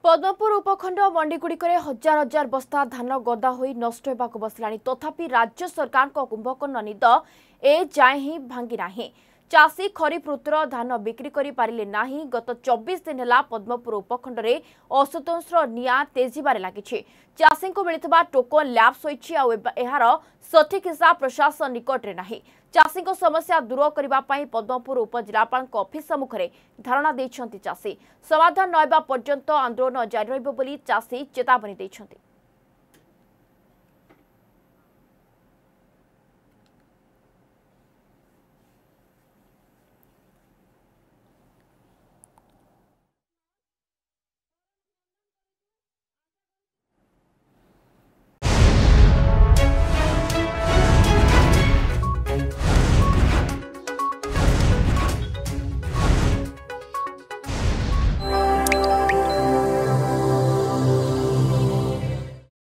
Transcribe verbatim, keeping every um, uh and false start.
पद्मपुर उपखंड मंडीगुड़िक हजार हजार बस्ता धान गदा होई नष्ट होगाक बसलाणी तथापि राज्य सरकार कुंभकर्ण निद ए जाए ही भांगी नाही। चाषी खरीफ ऋतुर धान बिक्री करि पारिले नाही। गत चौबीस दिन है पद्मपुर उपखंड में असंतोषर निया तेजिबारे लागिछि। चाषी को मिलता टोकन लैप्स होइछि आ एहार सठिक हिसाब प्रशासन निकट में नाही। चाषी समस्या दूर करने पद्मपुर उपजिलापाल ऑफिस सम्मुख में धारणा देइछन्ति चाषी। समाधान न हेबा पर्यंत आंदोलन जारी रहिबो बोली चाषी चेतावनी देइछन्ति।